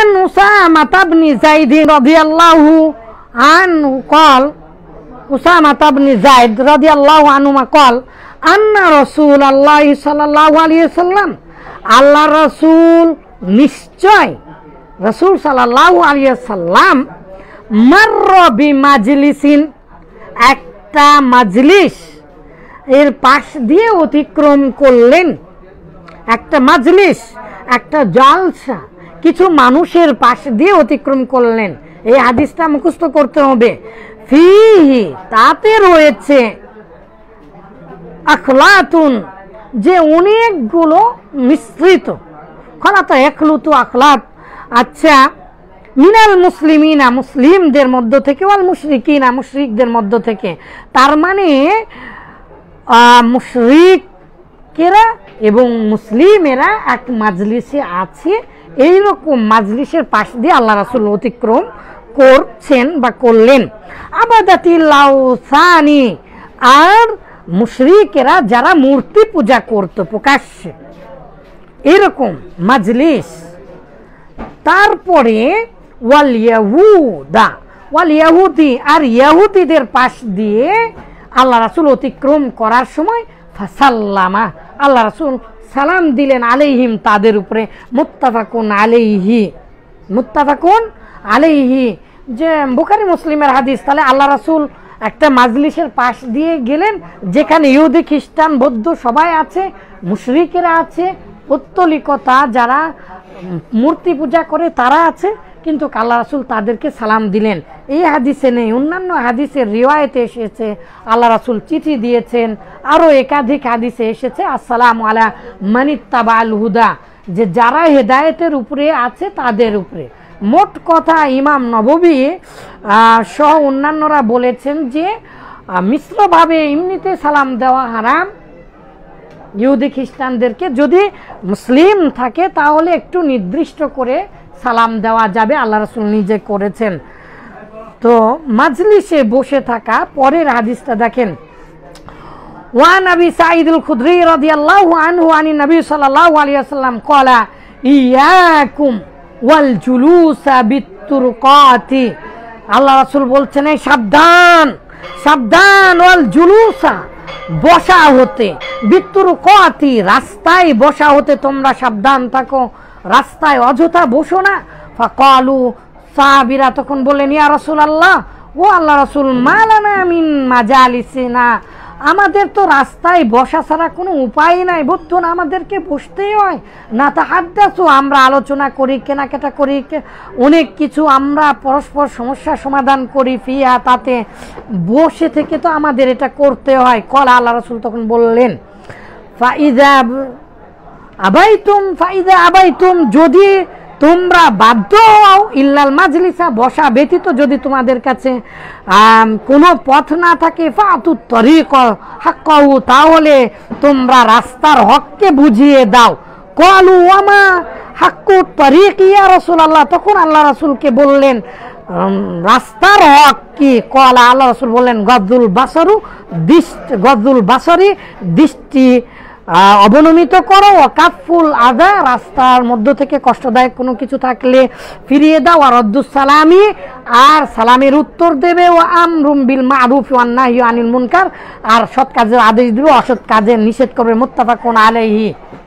وعن أسامة بن زيد رضي الله عنه قال أسامة بن زيد رضي الله عنهما قال أن رسول الله صلى الله عليه وسلم আল্লাহ রাসূল নিশ্চয় রাসূল সাল্লাল্লাহু আলাইহি ওয়াসাল্লাম মাররা বিমাজলিসিন একটা মাজলিস এর পাশ দিয়ে অতিক্রম করলেন। একটা মাজলিস, একটা জালসা, কিছু মানুষের পাশ দিয়ে অতিক্রম করলেন। এই হাদিসটা মুখস্থ করতে হবে। ফিহি তাতে রয়েছে আখলাতুন যে অনেকগুলো মিশ্রিত, খলাত এখলুতু আখলাত, আচ্ছা মিনাল মুসলিমিনা মুসলিমদের মধ্য থেকে, ওয়াল মুশরিকিনা মুশরিকদের মধ্য থেকে। তার মানে মুশরিকেরা এবং মুসলিমেরা এক মাজলিসে আছে, এইরকম মাজলিসের পাশ দিয়ে আল্লাহ রাসূল অতিক্রম করছেন বা করলেন। আবাদাতিল আওসানি আর মুশরিকেরা যারা মূর্তি পূজা করত প্রকাশ্যে, এরকম মাজলিস। তারপরে ওয়াল ইয়াহুদা ওয়াল ইয়াহুদি আর ইয়াহুদিদের পাশ দিয়ে আল্লাহ রাসূল অতিক্রম করার সময় ফাসাল্লামা আল্লাহ রাসূল সালাম দিলেন আলাইহিম তাদের উপরে। মুত্তাফাকুন আলাইহি যে বুখারী মুসলিমের হাদিস। তাহলে আল্লাহ রাসূল একটা মাজলিসের পাশ দিয়ে গেলেন যেখানে ইহুদি খ্রিস্টান বৌদ্ধ সবাই আছে, মুশরিকেরা আছে, পৌত্তলিকতা যারা মূর্তি পূজা করে তারা আছে, কিন্তু আল্লাহ রাসূল তাদেরকে সালাম দিলেন। এই হাদিসে নেই, অন্যান্য হাদিসের রিওয়ায়েতে এসেছে আল্লাহ রাসূল চিঠি দিয়েছেন, আরও একাধিক হাদিসে এসেছে আসসালামু আলা মানিত্তাবাল হুদা, যে যারা হেদায়েতের উপরে আছে তাদের উপরে। মোট কথা ইমাম নববী সহ অন্যান্যরা বলেছেন যে মিশ্রভাবে এমনিতে সালাম দেওয়া হারাম ইহুদি খ্রিস্টানদেরকে, যদি মুসলিম থাকে তাহলে একটু নির্দিষ্ট করে সালাম দেওয়া যাবে, আল্লাহ রাসূল নিজে করেছেন। তো মাজলিসে বসে থাকা, পরের হাদিসটা দেখেন। ওয়ান আবি সাঈদ আল খুদরি রাদিয়াল্লাহু আনহু আনিন নবী সাল্লাল্লাহু আলাইহি ওয়াসাল্লাম ক্বালা ইয়াকুম ওয়াল জুলুসা বিতুরকাতি, আল্লাহ রাসূল বলছেন এই সাবধান সাবধান, ওয়াল জুলুসা বসা হতে, বিতুরকাতি রাস্তায় বসা হতে তোমরা সাবধান থাকো, রাস্তায় অযথা বসো না। ফাকালু সাহাবীরা তখন বললেন ইয়া রাসূলুল্লাহ, ও আল্লাহ রাসূল মালানা মিন মাজালিসিনা, আমাদের তো রাস্তায় বসা ছাড়া কোনো উপায় নাই, বুঝুন আমাদেরকে বসতেই হয়। না তাহাদ্দাসু আমরা আলোচনা করি, কেনাকাটা করি, অনেক কিছু আমরা পরস্পর সমস্যার সমাধান করি, ফিয়া তাতে বসে থেকে তো আমাদের এটা করতে হয়। কল আল্লাহ রাসূল তখন বললেন ফাইদা আবাইতুম যদি তোমরা বাধ্য হও, ইল্লাল মাজলিসা বসা ব্যতীত যদি তোমাদের কাছে কোনো পথ না থাকে, ফাতুত তরিক হাক্কাহু তাহলে তোমরা রাস্তার হককে বুঝিয়ে দাও। ক্বালু ওয়ামা হাক্কুত তরিক ইয়া রাসূলুল্লাহ, তখন আল্লাহ রাসূলকে বললেন রাস্তার হক কি? ক্বালা আল্লাহ রাসূল বললেন গদ্দুল বাসরি দৃষ্টি অবনমিত করো, কাফুল আদা রাস্তার মধ্য থেকে কষ্টদায়ক কোনো কিছু থাকলে ফিরিয়ে দাও, আর রদ্দুস সালামি আর সালামের উত্তর দেবে, ও আমরুম বিল মারুফ ওয়ান নাহয়ু আনিল মুনকার আর সৎ কাজের আদেশ দিবে, অসৎ কাজের নিষেধ করবে। মুত্তাফাকুন আলাইহি।